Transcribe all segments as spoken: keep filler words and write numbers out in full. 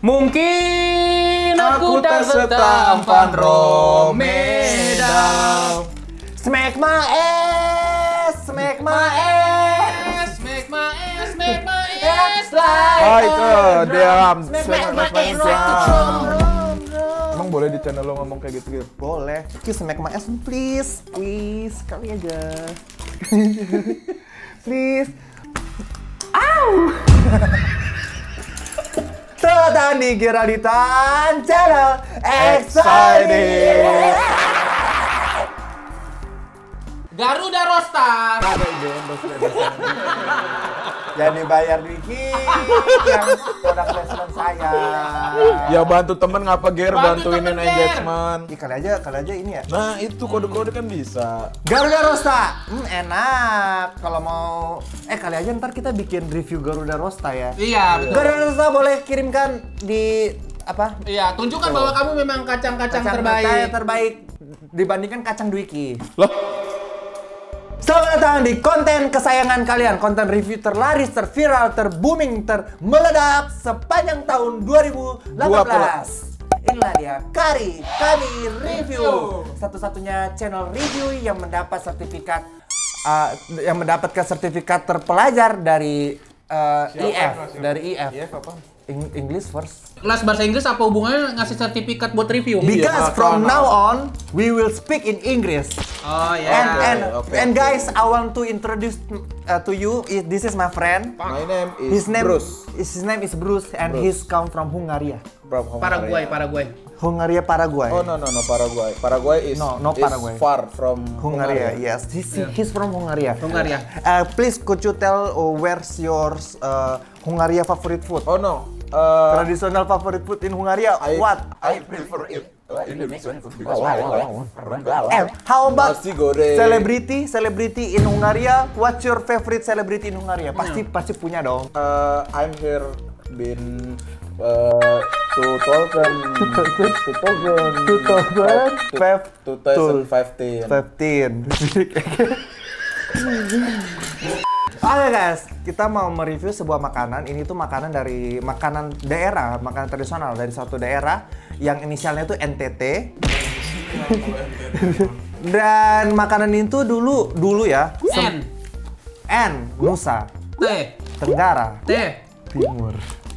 Mungkin aku, Aku tak tak setampan setampan Romeda. Smack my ass, smack my ass, Smack my ass, smack my ass like Hai ke a diam. Smack Smack my my ass like a ass. drum. Emang boleh di channel lo ngomong kayak gitu gitu? Boleh. Kiss smack my ass please, please sekali aja. Please. Au. Tadi Geralitan channel excited. Garuda Rosta. Jangan dibayar dikit yang produk placement saya. Ya bantu temen ngapa Ger, Bantu bantuin temen, Ger. engagement. Ih, kali aja, kali aja ini ya. Nah itu kode-kode kan bisa. Garuda Rosta, hmm, enak. Kalau mau, eh kali aja ntar kita bikin review Garuda Rosta ya. Iya, betul. Garuda Rosta boleh kirimkan di apa? Iya, tunjukkan bahwa kamu memang kacang-kacang terbaik. Kacang terbaik dibandingkan kacang Dwiki. Loh? Selamat datang di konten kesayangan kalian, konten review terlaris, terviral, terbooming, termeledak sepanjang tahun dua ribu delapan belas. Inilah dia Kari Kami Review, satu-satunya channel review yang mendapat sertifikat uh, yang mendapatkan sertifikat terpelajar dari uh, I F, dari I F. I F apa? Eng- English first. Kelas bahasa Inggris apa hubungannya ngasih sertifikat buat review? Because Iya, from sama. now on we will speak in English. Oh ya. And and okay, and okay. guys, I want to introduce uh, to you. i- This is my friend. My name is His name Bruce. is his name is Bruce, and Bruce. he's come from Hungary. From Hungary. Paraguay, Paraguay. Hungary, Paraguay. Oh no no no Paraguay. Paraguay is No, no is Paraguay. far from Hungary, Hungary. yes. He's, Yeah. he's from Hungary. Hungary. Uh, please, could you tell uh, where's your uh, Hungary favorite food? Oh no. Uh, Traditional favorite food in Hungary? I- What? I prefer it. Indonesian food because Eh, how about Nasi goreng. celebrity? Celebrity in Hungary? What's your favorite celebrity in Hungary? Pasti pasti punya dong. Uh, I'm here been uh, two thousand two thousand two thousand five two thousand fifteen. fifteen. Oke guys, kita mau mereview sebuah makanan. Ini tuh makanan dari makanan daerah, makanan tradisional dari suatu daerah yang inisialnya tuh N T T. Dan makanan itu dulu dulu ya. N. N Nusa T. Tenggara T. Timur.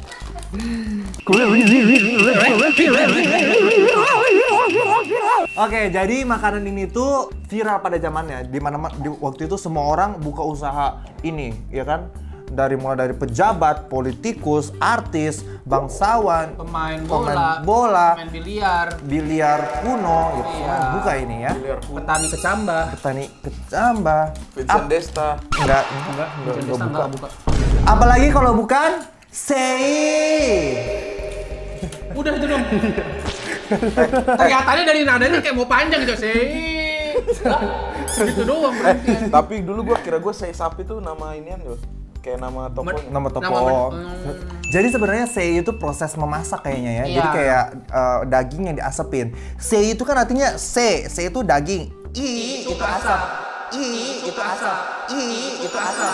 Oke, jadi makanan ini tuh viral pada zamannya. Di mana di waktu itu semua orang buka usaha ini, ya kan? Dari mulai dari pejabat, politikus, artis, bangsawan, Pemain pemain bola. bola, Pemain biliar. biliar kuno, gitu. Iya. Buka ini ya. Petani kecambah. Petani kecambah. Vincent Ap- Desta. Enggak, enggak, Enggak, enggak, enggak buka. enggak buka. Apalagi kalau bukan Sei. Udah itu dong. Kelihatannya dari nadanya kayak mau panjang gitu sih. Gitu doang berarti. Tapi dulu gua kira gua sei sapi tuh nama inian loh. Kayak nama tokonya. Nama toko. Nama men- hmm. Jadi sebenarnya sei itu proses memasak kayaknya ya. Iya. Jadi kayak uh, daging yang diasepin. Sei itu kan artinya se, se itu daging. I Itu asap. I Itu asap. I Itu asap.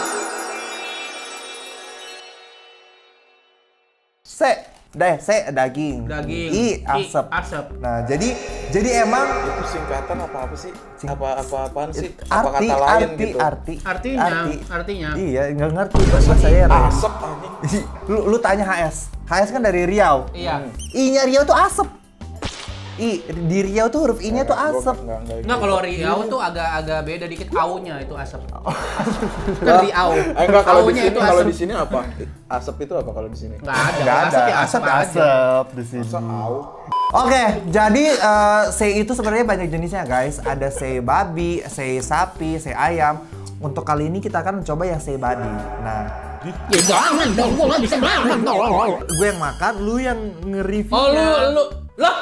Se, deh, se daging. Daging. I asep. I, asap. Nah, jadi jadi emang Itu singkatan apa apa sih? Sing- Apa apa apaan sih? Apa arti kata lain arti gitu? arti Artinya, arti. artinya. Iya, nggak ngerti bahasa saya. Ren. Asap anjing. lu lu tanya H S. H S kan dari Riau. Iya. I-nya Riau tuh asep. I di Riau tuh huruf I-nya tuh asep. Enggak, enggak, Enggak, kalau Riau tuh agak-agak beda dikit aunya itu asap. Kan Riau. Eh enggak, kalau di Aunya sini itu kalau asap. di sini apa? Asap itu apa kalau di sini? Enggak ada. Nggak ada. Asap ya asap Asep aja. asep di sini. Masa au? Oke, jadi eh, sei itu sebenarnya banyak jenisnya guys. Ada sei babi, sei sapi, sei ayam. Untuk kali ini kita akan mencoba yang sei babi. Nah, Ya jangan dong, gua nggak bisa makan dong. gue yang makan, lu yang nge-review. Oh lu lu lah.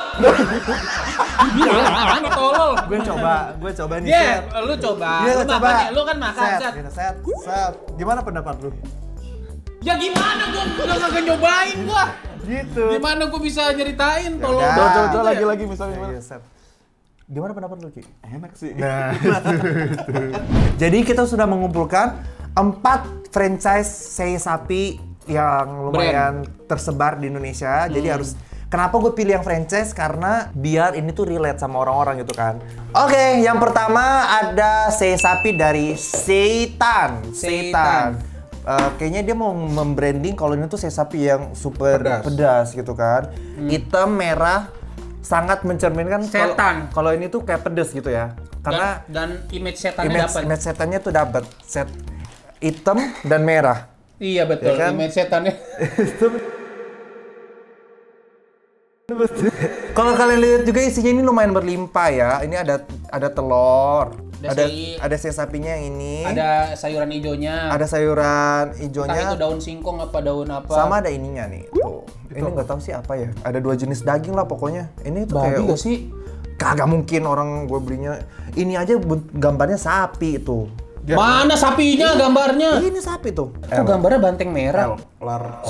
Gila, tolol. Gue coba, gue coba nih. Iya, Set. lu coba. Iya, Lu coba. makan ya, lu kan makan, set. set. Gitu, set, set. Gimana pendapat lu? Ya gimana gua udah kagak nyobain gua. Gitu. Gimana gua bisa nyeritain tolol. Udah. Coba coba Gitu coba ya. lagi lagi misalnya gimana? Iya, set. Gimana pendapat lu, Ki? Enak sih. Nah, jadi kita sudah mengumpulkan empat franchise sei sapi yang lumayan brand tersebar di Indonesia. Hmm. Jadi harus, kenapa gue pilih yang franchise? Karena biar ini tuh relate sama orang-orang gitu kan. Oke, okay, yang pertama ada Seisapi dari Seitan. Seitan. Uh, kayaknya dia mau membranding kalau ini tuh Seisapi yang super pedas, pedas gitu kan. Hmm. Hitam, merah, sangat mencerminkan setan. Kalau ini tuh kayak pedas gitu ya. Karena dan, dan image setannya dapat. Image setannya tuh dapat. Set hitam dan merah. Iya betul. Ya kan? Image setannya. Kalau kalian lihat juga isinya ini lumayan berlimpah ya. Ini ada ada telur, ada ada, ada seisapinya yang ini. Ada sayuran hijaunya. Ada sayuran hijaunya. Entah itu daun singkong apa daun apa. Sama ada ininya nih. Tuh. Ini nggak tahu sih apa ya. Ada dua jenis daging lah pokoknya. Ini tuh babi kayak nggak sih? Kagak mungkin orang gue belinya. Ini aja gambarnya sapi itu. Dia mana sapinya gambarnya? Ini sapi tuh. Itu gambarnya banteng merah. Lar.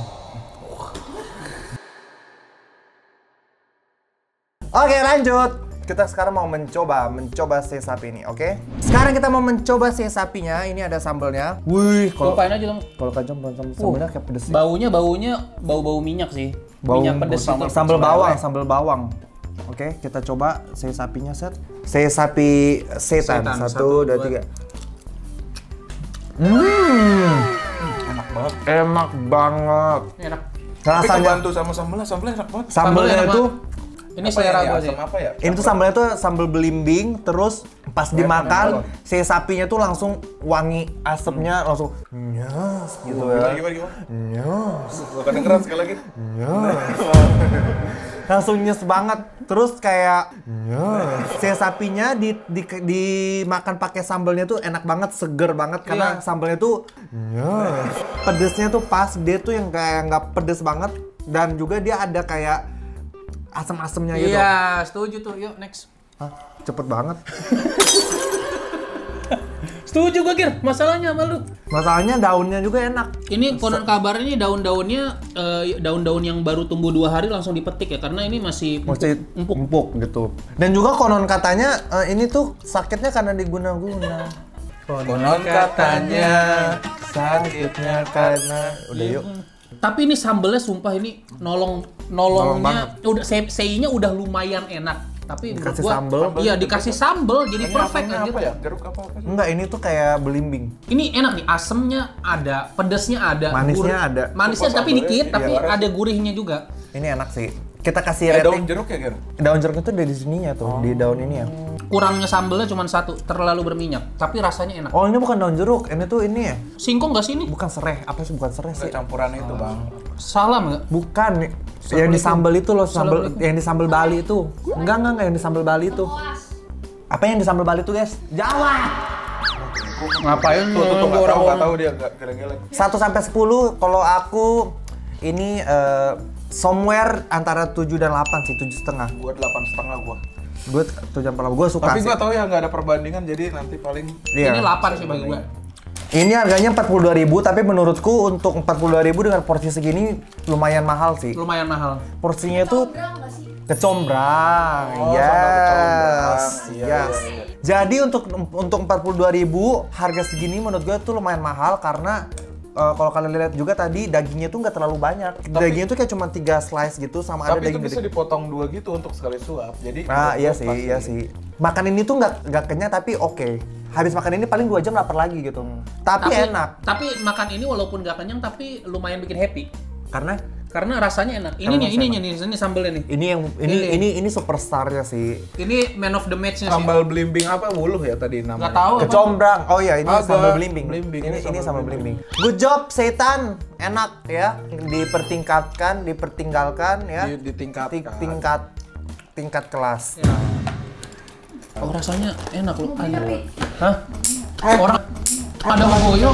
Oke lanjut, kita sekarang mau mencoba, mencoba seisapi ini, oke? Sekarang kita mau mencoba seisapinya, ini ada sambelnya. Wih, kalau lupain aja dong. Kalau kacang sambelnya kayak pedes sih. Baunya, baunya, bau-bau minyak sih. Bau, minyak pedes sambal, sambal bawang, sambal bawang. Oke, kita coba seisapinya set. Seisapi setan, satu, satu dua, tiga. Hmm, enak banget. Enak banget. Enak. Rasanya bantu sama sambelnya, sambelnya enak banget. Sambelnya itu ini selera gue sih. Apa ya? Ini tuh sambelnya tuh sambal belimbing, terus pas dimakan seisapinya tuh langsung wangi asapnya langsung nyas gitu ya. Gimana gimana? Nyas. Gua kedengeran sekali lagi. Nyas. Langsung nyes banget. Terus kayak nyas. Seisapinya di, di dimakan pakai sambelnya tuh enak banget, seger banget karena iya. Sambelnya tuh nyas. Pedesnya tuh pas, dia tuh yang kayak nggak pedes banget dan juga dia ada kayak asam-asamnya gitu. Iya, setuju tuh. Yuk, next. Hah? Cepet banget. Setuju gue, Gir. Masalahnya sama lu. Masalahnya daunnya juga enak. Ini konon kabarnya ini daun-daunnya uh, daun-daun yang baru tumbuh dua hari langsung dipetik ya, karena ini masih masih empuk, empuk gitu. Dan juga konon katanya uh, ini tuh sakitnya karena diguna-guna. Konon katanya sakitnya karena udah yuk. Tapi ini sambelnya sumpah ini nolong nolongnya udah sei-nya udah lumayan enak. Tapi dikasih gua, sambel. Iya, dikasih sambel jadi ini perfect apa, aja. Apa ya? Jeruk apa apa sih? Enggak, ini tuh kayak belimbing. Ini enak nih, asemnya ada, pedesnya ada, manisnya gurih. ada. Manisnya tapi dikit, iya, tapi iya, ada gurihnya juga. Ini enak sih. Kita kasih eh, rating. daun jeruk ya, Ger? Daun jeruk itu dari sininya tuh, oh. Di daun ini ya. Kurangnya sambelnya cuma satu, terlalu berminyak, tapi rasanya enak. Oh, ini bukan daun jeruk, ini tuh ini ya. Singkong nggak sih ini? Bukan sereh, apa sih bukan sereh sih? Campuran itu, Bang. Salam nggak? Bukan, yang di sambal itu loh, sambal yang di sambal Bali itu. Enggak, enggak, enggak yang di sambal Bali itu. Apa yang di sambal Bali itu, guys? Jawab. Ngapain tuh, tuh, tuh, nggak tahu, nggak tahu dia geleng-geleng. satu sampai sepuluh kalau aku ini uh, somewhere antara tujuh dan delapan sih, tujuh setengah. Gua delapan setengah gua. Gue tujuh sampai delapan, gue suka. Tapi sih. gua tahu ya nggak ada perbandingan, jadi nanti paling. Iya. Ini delapan sih bagi gua. Ini harganya empat puluh dua ribu, tapi menurutku untuk empat puluh dua ribu dengan porsi segini lumayan mahal sih. Lumayan mahal. Porsinya itu kecombrang. Oh, yes. Iya, Yes. iya, iya. Jadi untuk untuk empat puluh dua ribu harga segini menurut gue tuh lumayan mahal karena uh, kalau kalian lihat juga tadi dagingnya tuh nggak terlalu banyak. Tapi, dagingnya tuh kayak cuma tiga slice gitu sama ada daging. Tapi itu bisa dipotong dua gitu untuk sekali suap. Jadi nah, iya sih, iya sih. Makan ini tuh nggak nggak kenyang tapi oke. Okay. Habis makan ini paling dua jam lapar lagi gitu. Hmm. Tapi, tapi enak. Tapi makan ini walaupun nggak kenyang tapi lumayan bikin happy. Karena karena rasanya enak. Ini nih, ininya nih, ini sambelnya nih. Ini yang ini ini ini, ini superstarnya sih. Ini man of the match-nya sih. Sambal belimbing apa wuluh ya tadi namanya? Nggak tahu. Kecombrang. Oh iya, ini Agak sambal belimbing. belimbing. Ini ini sambal belimbing. Good job setan. Enak ya. Dipertingkatkan, dipertinggalkan ya. Di, ditingkatkan. Ting- tingkat tingkat kelas. Ya. Oh, rasanya enak loh. Ayo. Hah? Orang ada Magoyo.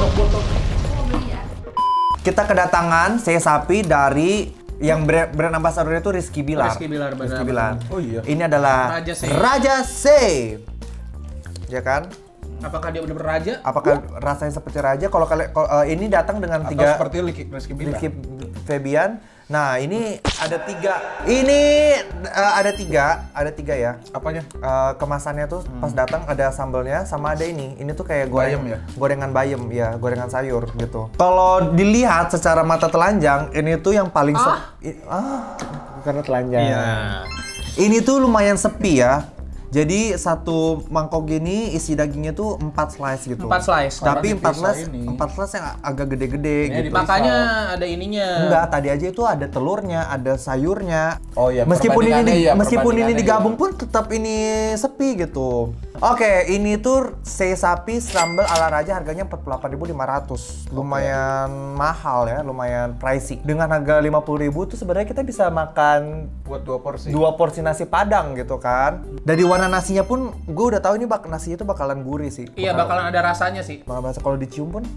Kita kedatangan seisapi dari yang brand, brand ambassador itu Rizky Bilar. Rizky Bilar, benar. Rizky Bilar. Oh iya. Ini adalah Raja C. Raja C. Ya kan? Apakah dia benar-benar raja? Apakah rasanya seperti raja? Kalau kalian uh, ini datang dengan Atau tiga seperti Rizky Bilar. Rizky Febian Nah, ini ada tiga. Ini uh, ada tiga, ada tiga ya. Apanya? Uh, kemasannya tuh hmm. pas datang ada sambelnya sama ada ini. Ini tuh kayak goreng, bayam ya? Gorengan bayam ya, gorengan sayur gitu. Kalau dilihat secara mata telanjang, ini tuh yang paling ah, sepi. Ah, karena telanjang. Iya. Ini tuh lumayan sepi ya. Jadi satu mangkok gini isi dagingnya tuh empat slice gitu. Empat slice. Tapi empat slice, ini. empat slice yang agak gede-gede gitu. Makanya ada ininya. Enggak, tadi aja itu ada telurnya, ada sayurnya. Oh iya. Meskipun ini di, ya, meskipun ini digabung ya. pun tetap ini sepi gitu. Oke, ini tuh sei sapi sambal ala raja harganya empat puluh delapan ribu lima ratus. Lumayan okay. mahal ya, lumayan pricey. Dengan harga lima puluh ribu tuh sebenarnya kita bisa makan buat dua porsi. Dua porsi nasi Padang gitu kan. Dari warna nasinya pun gue udah tahu ini bak nasinya tuh bakalan gurih sih. Iya, bakalan, bakalan ada rasanya sih. Bakalan rasa kalau dicium pun.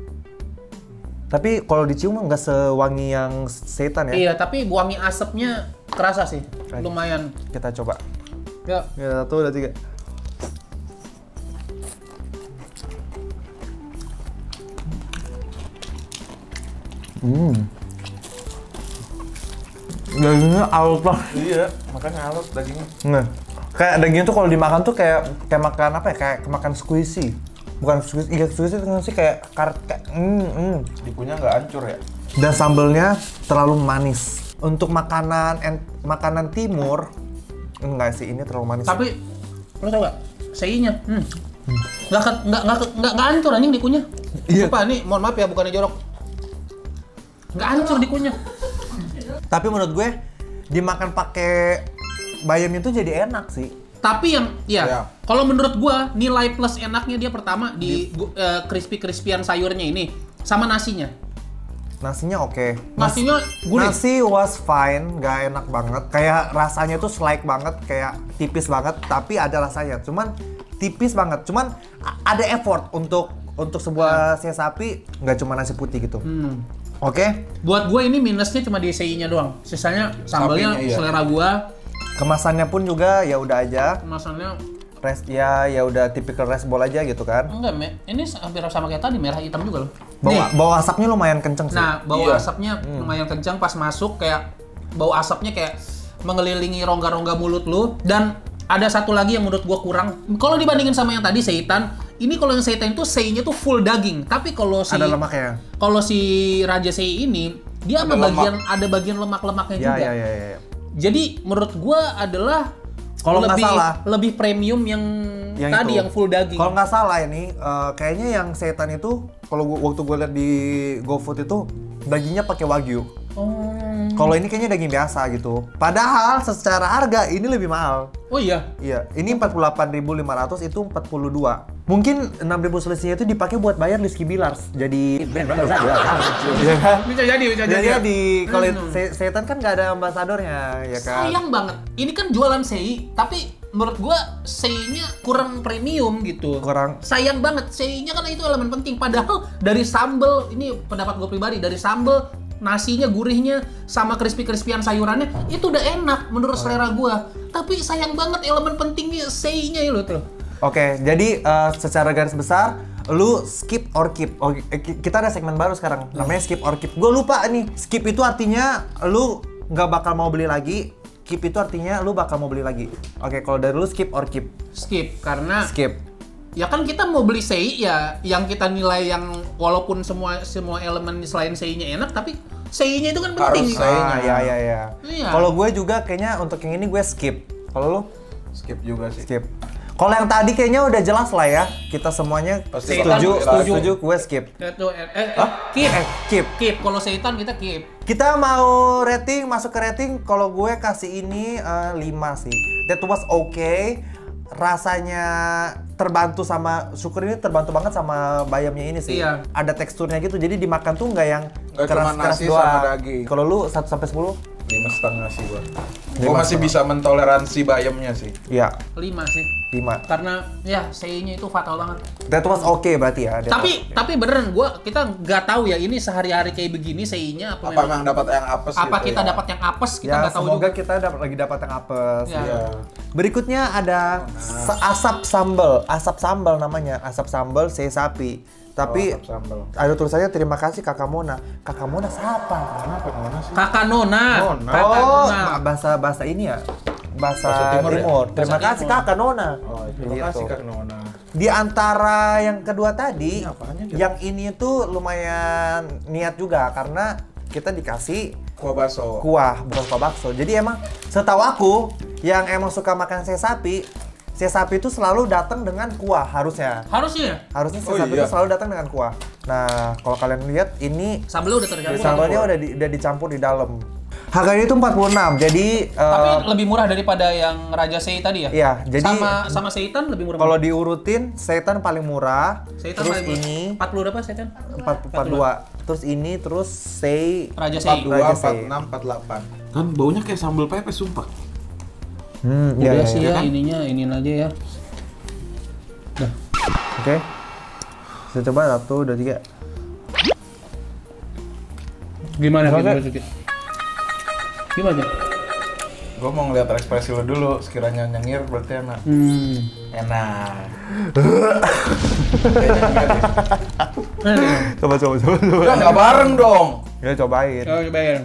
Tapi kalau dicium nggak sewangi yang setan ya. Iya, tapi wangi asapnya kerasa sih. Lumayan. Kita coba. Ya. Ya, satu, dua, tiga. Hmm. Dagingnya halus lah. Iya, makanya halus dagingnya. Nah, kayak dagingnya tuh kalau dimakan tuh kayak kayak makan apa ya? Kayak makan squishy. Bukan squishy, iya squishy itu sih kayak karet kayak mm, mm. Dikunyah nggak hancur ya? Dan sambelnya terlalu manis. Untuk makanan en, makanan timur enggak sih, ini terlalu manis. Tapi lo tau gak? Seinya, hmm. nggak ke, nggak nggak nggak nggak hancur anjing dikunyah. Iya. Apa nih? Mohon maaf ya, bukannya jorok. Nggak hancur dikunyah. Tapi menurut gue dimakan pakai bayam itu jadi enak sih. Tapi yang ya, ya. kalau menurut gua nilai plus enaknya dia pertama di, di uh, crispy-crispyan sayurnya ini sama nasinya. Nasinya oke. Okay. Nasinya gurih. Nasi was fine, nggak enak banget. Kayak rasanya tuh slide banget, kayak tipis banget, tapi ada rasanya. Cuman tipis banget. Cuman ada effort untuk untuk sebuah sei sapi, nggak cuma nasi putih gitu. Hmm. Oke. Okay? Buat gue ini minusnya cuma di sei-nya doang. Sisanya sambalnya Sapinya, iya. selera gua. Kemasannya pun juga ya udah aja. Kemasannya Rest ya ya udah tipikal rice bowl aja gitu kan. enggak, me. Ini hampir sama kayak tadi, merah hitam juga loh. Bawa, bau asapnya lumayan kenceng sih. Nah, bau iya. asapnya hmm. lumayan kencang pas masuk, kayak bau asapnya kayak mengelilingi rongga-rongga mulut lu. Dan ada satu lagi yang menurut gua kurang. Kalau dibandingin sama yang tadi seitan, ini kalau yang seitan itu sei-nya tuh full daging. Tapi kalau si ada lemaknya. Kalau si Raja Sei ini dia ada, ada bagian ada bagian lemak-lemaknya ya, juga. Ya, ya, ya, ya. Jadi menurut gua adalah kalau nggak salah lebih premium yang, yang tadi itu. Yang full daging. Kalau nggak salah ini uh, kayaknya yang seitan itu kalau gua, waktu gue lihat di GoFood itu dagingnya pakai wagyu. Oh. Kalau ini kayaknya daging biasa gitu. Padahal secara harga ini lebih mahal. Oh iya. Iya, ini empat puluh delapan ribu lima ratus, itu empat puluh dua. Mungkin enam ribu selisihnya itu dipakai buat bayar Rizky Billars. Jadi iya kan? Bisa jadi, bisa jadi. Jadi kalau hmm. seitan kan nggak ada ambasadornya, ya kan? Sayang banget. Ini kan jualan sei, tapi menurut gua sei-nya kurang premium gitu. Kurang. Sayang banget. Sei-nya kan itu elemen penting. Padahal dari sambel, ini pendapat gua pribadi, dari sambel, nasinya, gurihnya, sama crispy-crispyan sayurannya, itu udah enak menurut oh. selera gua. Tapi sayang banget elemen pentingnya sei-nya itu tuh. Oke, jadi uh, secara garis besar, lu skip or keep. Oh, kita ada segmen baru sekarang, namanya skip or keep. Gue lupa nih, skip itu artinya lu nggak bakal mau beli lagi. Keep itu artinya lu bakal mau beli lagi. Oke, kalau dari lu skip or keep? Skip, karena skip. Ya kan kita mau beli sei ya, yang kita nilai yang walaupun semua semua elemen selain sei-nya enak, tapi sei-nya itu kan penting. Harus sei-nya, ya ya ya. Iya. Kalau gue juga kayaknya untuk yang ini gue skip. Kalau lu? Skip juga sih. Skip. Kalau yang tadi kayaknya udah jelas lah ya, kita semuanya pasti setuju, setuju, setuju, gue skip. Itu eh, eh, eh keep, eh, keep, keep. Kalau seitan kita keep. Kita mau rating, masuk ke rating. Kalau gue kasih ini uh, lima sih. That was okay. Rasanya terbantu sama, syukur ini terbantu banget sama bayamnya ini sih. Iya. Ada teksturnya gitu, jadi dimakan tuh nggak yang keras-keras doang. Sama daging. Kalau lu satu sampai sepuluh? lima setengah sih gua. Gua masih bisa mentoleransi bayamnya sih. Iya. lima sih. lima. Karena ya sei-nya itu fatal banget. That was okay berarti ya. Tapi okay. tapi beneran gua kita nggak tahu ya ini sehari-hari kayak begini sei-nya apa, apa memang dapat yang apes apa gitu kita ya? dapat yang apes kita ya, nggak tahu semoga juga. kita dapat lagi dapat yang apes. Ya. Ya. Berikutnya ada asap sambal, asap sambal namanya, asap sambal sei sapi. Tapi Oh, sambal. ada tulisannya terima kasih Kakak Mona. Kakak Mona siapa? Kenapa Mona sih? Kakak Nona. Nona. Kakak Oh, Nona. ma- bahasa bahasa ini ya. Bahasa, Bahasa Timur. Timur ya? Terima Bahasa kasih Timur. Kakak Nona. Oh, terima Gitu. kasih Kak Nona. Di antara yang kedua tadi, Ini apanya, Jat? yang ini tuh lumayan niat juga karena kita dikasih Kuah baso. kuah, bukan kuah bakso. Jadi emang setahu aku yang emang suka makan sei sapi, sei sapi itu selalu datang dengan kuah harusnya. Harusnya Harusnya sei Oh, sapi iya. itu selalu datang dengan kuah. Nah, kalau kalian lihat ini sambelnya udah tercampur. sambalnya udah di- udah dicampur di dalam. Harganya itu empat puluh enam. Jadi Tapi eh, lebih murah daripada yang Raja Sei tadi ya? iya, jadi sama sama Seitan lebih murah. kalau diurutin Seitan paling murah, Seitan terus paling murah. ini empat puluh berapa Seitan? empat empat dua, terus ini terus Sei Raja empat Sei. dua, Raja empat Sei. enam, empat delapan. Kan baunya kayak sambal pepes sumpah. Hmm, Udah iya, iya, sih iya. ya, ininya iniin aja ya. Dah. Oke. Saya coba satu, dua, tiga. Gimana Gimana? gitu? Gimana? Gue mau ngeliat ekspresi lo dulu, sekiranya nyengir berarti enak. Hmm. Enak. Kayak nyengir deh. Coba, coba, coba, coba. Ya nggak bareng dong. Ya cobain. Oh, cobain.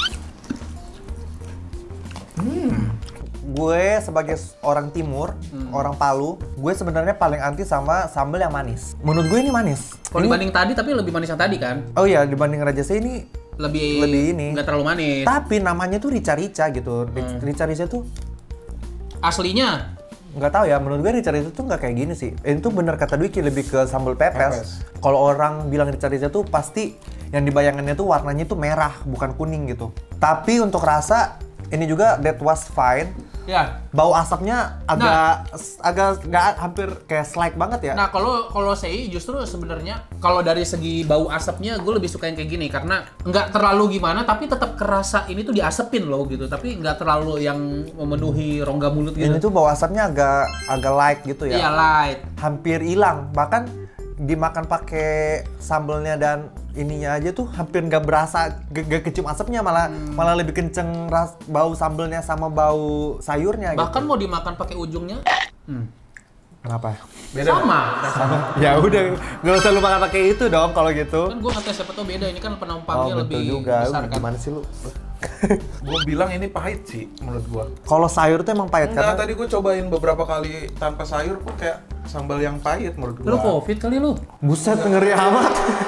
Gue sebagai orang timur, orang Palu, gue sebenarnya paling anti sama sambal yang manis. Menurut gue ini manis. Kalau Ini- dibanding tadi tapi lebih manis yang tadi kan? Oh iya, dibanding Raja Sei ini Lebih Lebih ini. nggak terlalu manis. tapi namanya tuh rica-rica gitu. Ric- Rica-rica tuh Aslinya nggak tahu ya, menurut gue rica-rica tuh nggak kayak gini sih. Ini tuh bener kata Dwiki, lebih ke sambal pepes. Kalau orang bilang rica-rica tuh pasti yang dibayangannya tuh warnanya tuh merah, bukan kuning gitu. Tapi untuk rasa ini juga that was fine. ya. Bau asapnya agak agak nggak hampir kayak slide banget ya. Nah, kalau kalau Sei justru sebenarnya kalau dari segi bau asapnya gue lebih suka yang kayak gini karena nggak terlalu gimana tapi tetap kerasa ini tuh diasepin loh gitu. Tapi nggak terlalu yang memenuhi rongga mulut Ini gitu. tuh bau asapnya agak agak light gitu ya. Iya, light. Hampir hilang. Bahkan dimakan pakai sambelnya dan ininya aja tuh hampir nggak berasa, gak, gak kecium asapnya, malah Hmm. malah lebih kenceng ras, bau sambelnya sama bau sayurnya Bahkan gitu. mau dimakan pakai ujungnya hmm. Kenapa? Beda. sama. Ya udah, nggak usah lu makan pakai itu dong kalau gitu. Kan gue ngetes siapa tau beda, ini kan Oh penumpangnya betul lebih juga. besar Lu kan. gimana sih lu? Gue bilang ini pahit sih menurut gue. Kalau sayur tuh emang pahit Enggak, karena tadi gue cobain beberapa kali tanpa sayur pun kayak sambal yang pahit menurut gue. Lu covid kali lu. buset ngeri amat.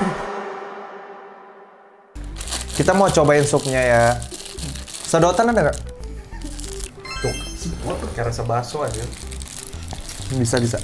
Kita mau cobain supnya ya. Sedotan ada nggak? Tuh, gue tuh kayak rasa bakso aja. Bisa bisa.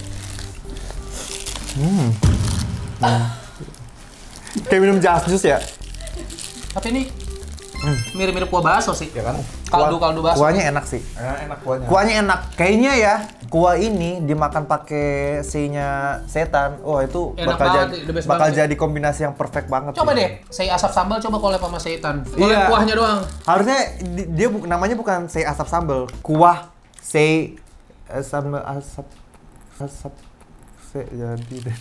Hmm. Hmm. Kayak minum jas jus ya? Tapi ini mirip-mirip kuah bakso sih. Ya kan? Kaldu-kaldu bakso. Kuahnya enak sih. Enak, enak kuahnya. Kuahnya enak. Kayaknya ya, kuah ini dimakan pakai sei-nya setan. Oh, itu Enak bakal banget, jadi the best bakal banget. jadi kombinasi yang perfect banget. Coba sih. deh, sei asap sambal coba collab sama seitan. Collab Iya. kuahnya doang. Harusnya di- dia bu- namanya bukan sei asap sambal. Kuah sei eh, sambal asap asap sei jadi deh.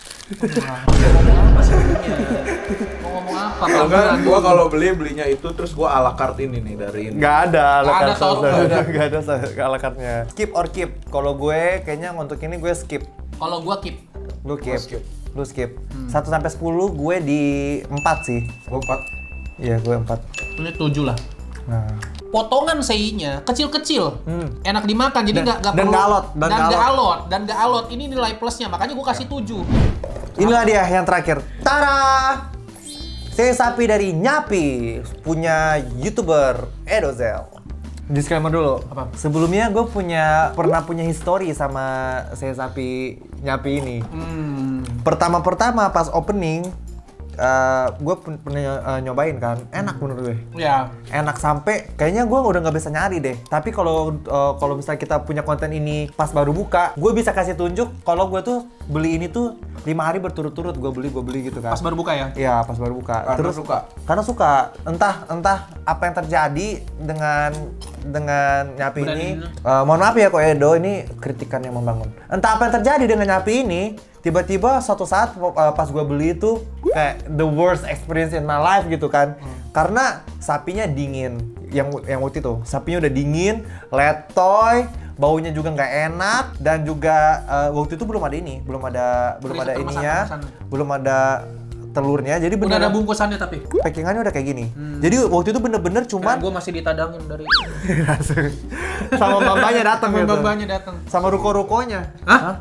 Mau ngomong apa? Kalau kan Pelan-pelan. gue kalau beli belinya itu terus gue ala carte ini nih dari ini. Nggak ada Nggak ada, ala tau. carte. Nggak ada sa- ala carte-nya. Skip or keep. Kalau gue kayaknya untuk ini gue skip. Kalau gua keep. Lu keep. skip. Lu skip. satu sampai sepuluh gue di empat sih. Gue empat. Iya, gue empat. Ini tujuh lah. Nah. Potongan sei-nya kecil-kecil, Hmm. enak dimakan, jadi Dan- nggak nggak dan perlu nggak alot, dan dan nggak nggak alot. alot, dan nggak alot. Ini nilai plusnya, makanya gue kasih tujuh. Inilah dia yang terakhir. Tara! Sei sapi dari Nyapi, punya YouTuber Edozel. Disclaimer dulu. Apa? Sebelumnya gue punya pernah punya histori sama sei sapi Nyapi ini. Hmm. Pertama-pertama pas opening, eh, gue pen- pernah eh, nyobain kan, enak menurut gue. Ya. Enak sampai kayaknya gue udah nggak bisa nyari deh. Tapi kalau eh, kalau misalnya kita punya konten ini pas baru buka, gue bisa kasih tunjuk kalau gue tuh beli ini tuh lima hari berturut-turut gue beli gue beli gitu kan. Pas baru buka ya. Iya, pas baru buka. Karena Terus suka. Karena suka. Entah entah apa yang terjadi dengan dengan Nyapi Brand ini. ini. Eh, mohon maaf ya Ko Edo, ini kritikan yang membangun. Entah apa yang terjadi dengan Nyapi ini, tiba-tiba suatu saat eh, pas gue beli itu kayak the worst experience in my life gitu kan. Karena sapinya dingin. Yang yang waktu itu, sapinya udah dingin, letoy, baunya juga nggak enak, dan juga uh, waktu itu belum ada ini, belum ada belum ada Kemasan- ininya, kemasan. belum ada telurnya, jadi Udah ada bener bungkusannya tapi. packingannya udah kayak gini. Jadi waktu itu bener-bener Cuman cuman gue masih ditadangin dari sama mamanya datang gitu. mbak-mbaknya datang. Sama ruko-rukonya. Hah?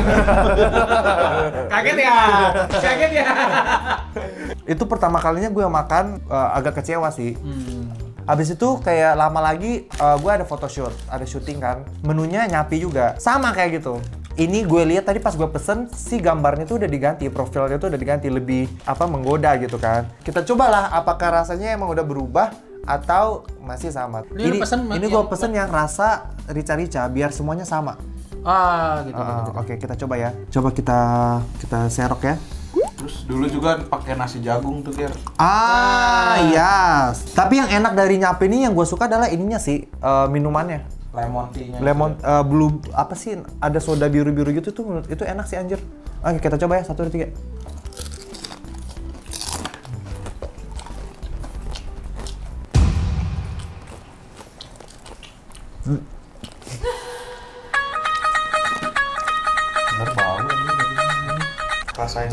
Kaget ya? Kaget ya? Itu pertama kalinya gue makan uh, agak kecewa sih. Hmm. Habis itu kayak lama lagi uh, gue ada photoshoot, ada syuting kan. Menunya nyapi juga, sama kayak gitu. Ini gue lihat tadi pas gue pesen, si gambarnya tuh udah diganti, profilnya tuh udah diganti, lebih apa menggoda gitu kan. Kita cobalah apakah rasanya emang udah berubah atau masih sama. Ini Ini, lu pesen ini yang- gue pesen yang rasa rica-rica biar semuanya sama. Ah, gitu. Uh, gitu, gitu. Oke, kita coba ya. Coba kita kita serok ya. Terus dulu juga pakai nasi jagung tuh, Ger. Ah, yes. Tapi yang enak dari nyapi ini yang gue suka adalah ininya sih, uh, minumannya. Lemon tea-nya. Lemon uh, blue apa sih? Ada soda biru-biru gitu tuh, menurut itu enak sih anjir. Oke, kita coba ya, satu dua tiga. Bener bau ini. Rasain.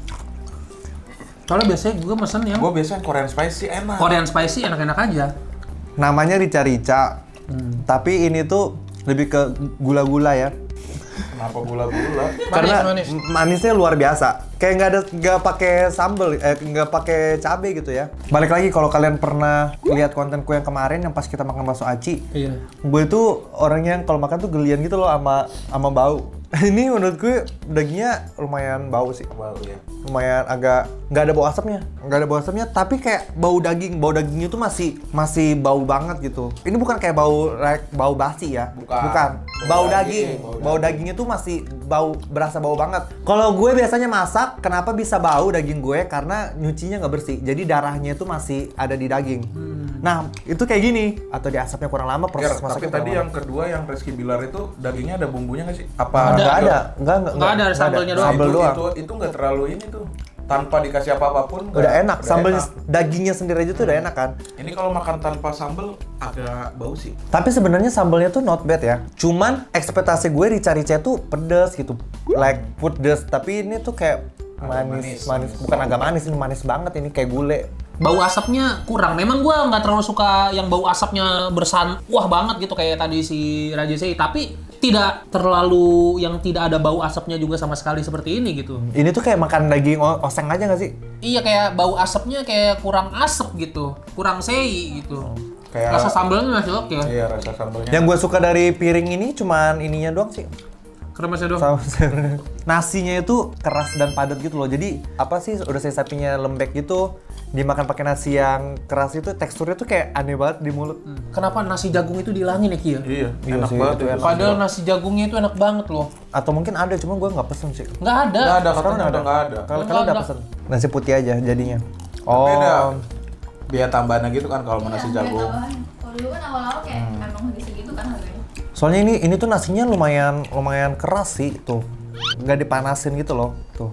Soalnya biasanya gue mesen yang Gue biasanya Korean spicy enak. Korean spicy enak-enak aja. Namanya rica-rica. Hmm. Tapi ini tuh lebih ke gula-gula ya. Kenapa gula-gula? Karena manis. m- manisnya luar biasa. Kayak nggak ada nggak pakai sambel, eh nggak pakai cabai gitu ya. Balik lagi kalau kalian pernah lihat kontenku yang kemarin yang pas kita makan bakso aci, Iya. gue itu orangnya yang kalau makan tuh gelian gitu loh sama sama bau. Ini menurut gue dagingnya lumayan bau sih. Bau ya. Lumayan agak nggak ada bau asapnya, nggak ada bau asapnya, tapi kayak bau daging, bau dagingnya tuh masih masih bau banget gitu. Ini bukan kayak bau like, bau basi ya, Bukan. bukan. Bau, Bau daging, daging, bau bau dagingnya tuh masih bau berasa bau banget. Kalau gue biasanya masak, kenapa bisa bau daging gue? Karena nyucinya nggak bersih, jadi darahnya itu masih ada di daging. Nah itu kayak gini, atau di asapnya kurang lama, Ger, proses tapi masaknya tadi kurang yang kedua yang Rizky bilar itu dagingnya ada bumbunya nggak sih? Apa lama. Nggak Ada. ada, nggak nggak Nggak ada, sambelnya doang. Sambel itu, doang. Itu itu nggak terlalu ini tuh. Tanpa dikasih apa-apapun Udah nggak- enak, udah sambelnya enak. dagingnya sendiri aja tuh udah enak kan. Ini kalau makan tanpa sambel agak bau sih. Tapi sebenarnya sambelnya tuh not bad ya. Cuman ekspektasi gue rica-rica tuh pedes gitu. Like pedes, tapi ini tuh kayak Agak manis, manis, manis. manis. Bukan agak manis, ini manis banget ini kayak gulai. Bau asapnya kurang. Memang gua nggak terlalu suka yang bau asapnya bersan wah banget gitu kayak tadi si Raja Sei, tapi tidak terlalu yang tidak ada bau asapnya juga sama sekali seperti ini gitu. Ini tuh kayak makan daging o- oseng aja nggak sih? Iya, kayak bau asapnya kayak kurang asap gitu, kurang sei gitu. Kayak Rasa sambelnya masih oke. Iya, rasa sambelnya. Yang gue suka dari piring ini cuman ininya doang sih. Kremasnya dong. Sama nasinya itu keras dan padat gitu loh. Jadi apa sih udah saya sapinya lembek gitu. Dimakan pakai nasi yang keras itu teksturnya tuh kayak aneh banget di mulut. Kenapa nasi jagung itu dihilangin ya Ki ya? Iya, Iya enak sih, banget itu itu. enak. Padahal nasi jagungnya itu enak banget loh. Atau mungkin ada, cuma gue nggak pesen sih. Nggak ada. Nggak ada, Sekarang katanya ada. udah nggak ada. Kalau Nggak kalau udah ada. pesen nasi putih aja jadinya. Tapi ada Oh, biaya tambahannya gitu kan kalau mau nasi Iya, jagung. tambahan. Kalau dulu kan awal-awal kayak emang segitu kan harganya. soalnya ini ini tuh nasinya lumayan lumayan keras sih tuh, nggak dipanasin gitu loh tuh.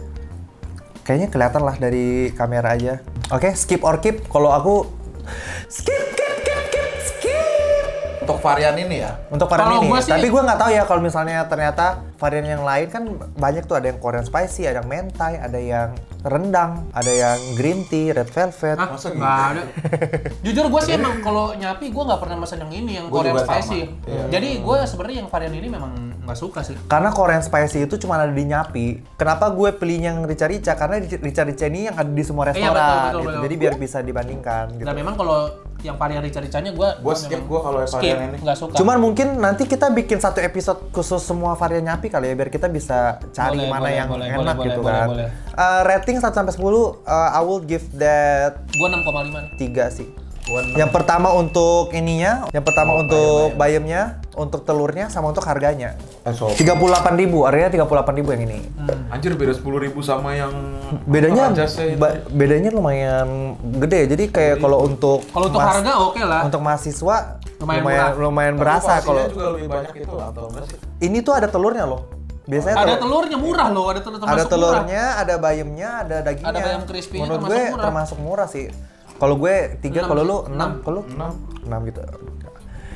Kayaknya kelihatan lah dari kamera aja. Oke, skip or keep. Kalau aku skip, skip, skip, skip, skip. Untuk varian ini ya. Untuk varian Kalau ini. gua sih- Tapi gue nggak tahu ya kalau misalnya ternyata varian yang lain kan banyak tuh, ada yang Korean spicy, ada yang mentai, ada yang rendang, ada yang green tea, red velvet. Hah? Masa gitu? Nggak ada. Jujur gue sih emang kalau nyapi gue nggak pernah pesan yang ini yang Gua Korean juga sama. spicy. Iya. Jadi gue sebenarnya yang varian ini memang nggak suka sih. Karena Korean spicy itu cuma ada di Nyapi. Kenapa gue pilih yang rica-rica? Karena rica-rica ini yang ada di semua Iya, restoran. betul, betul, gitu. betul. Jadi biar bisa dibandingkan gitu. Dan memang kalau yang varian rica-ricanya gue Gua skip gua kalau yang skip, varian ini. nggak suka. Cuman mungkin nanti kita bikin satu episode khusus semua varian Nyapi kali ya, biar kita bisa cari Boleh, mana boleh, yang boleh, enak boleh, gitu boleh, kan. boleh. Uh, rating satu sampai sepuluh, uh, I will give that gue enam koma lima nih. tiga sih. Gua enam. Yang pertama untuk ininya, yang pertama Oh, untuk bayam, bayamnya, untuk telurnya, sama untuk harganya. Eh, so, tiga puluh delapan ribu, harganya tiga puluh delapan ribu yang ini. anjir beda sepuluh ribu sama yang Bedanya Rajasnya itu. ba- bedanya lumayan gede. Jadi kayak kalau untuk Kalau untuk mas- harga oke lah. untuk mahasiswa Lumayan lumayan murah. lumayan Tapi berasa porsinya kalau juga lebih banyak itu atau enggak sih? ini tuh ada telurnya loh. Biasanya Ada telur- telurnya murah loh, ada telur termasuk ada murah. telurnya, ada bayamnya, ada dagingnya. Ada bayam crispy-nya, Menurut termasuk gue murah. termasuk murah sih. Kalau gue tiga, Enam kalau sih. lu enam, Enam. kalau lu Enam. enam gitu.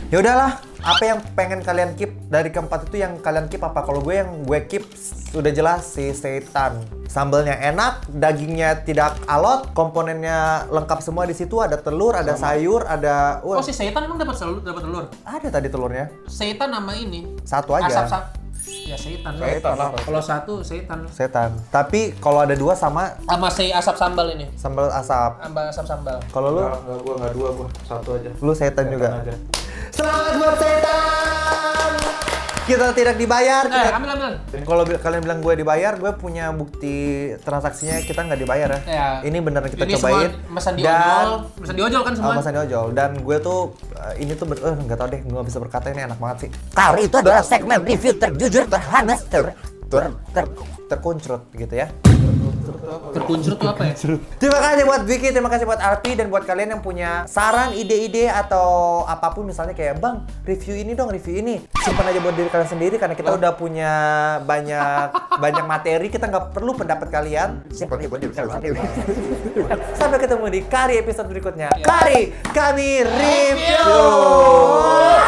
Ya udahlah, apa yang pengen kalian keep dari keempat itu yang kalian keep apa? Kalau gue yang gue keep sudah jelas si seitan. Sambelnya enak, dagingnya tidak alot, komponennya lengkap semua di situ. Ada telur, ada sayur, ada. Oh Wah, si seitan emang dapat telur, dapat telur. ada tadi telurnya. Seitan nama ini. Satu aja. Asap sap. Ya seitan. lah. Seitan lah. Kalau satu seitan. Setan. Tapi kalau ada dua sama Sama si asap sambal ini. sambal asap. Sambal asap sambal. Kalau lu, Enggak, enggak gua enggak dua gua, satu aja. lu setan juga. Aja. Selamat buat setan. Kita tidak dibayar. Eh, kita- ambil ambil. Kalau bi- kalian bilang gue dibayar, gue punya bukti transaksinya kita nggak dibayar ya. Ya. Ini beneran kita Ini cobain. semua pesan di Dan- ojol, pesan di ojol kan semua. Oh, pesan di ojol. Dan gue tuh eh, ini tuh ben- eh nggak tau deh, gue nggak bisa berkata ini enak banget sih. Kali itu adalah segmen review terjujur, terhangat, ter, ter, ter, Terkuncrut gitu ya. Terkuncrut tuh apa ya? Terima kasih buat Vicky, terima kasih buat Arpi, dan buat kalian yang punya saran, ide-ide atau apapun, misalnya kayak Bang, review ini dong, review ini. Simpan aja buat diri kalian sendiri karena kita udah punya banyak banyak materi, kita nggak perlu pendapat kalian. simpan aja buat diri kalian sendiri. Sampai ketemu di Kari episode berikutnya. Kari, kami review.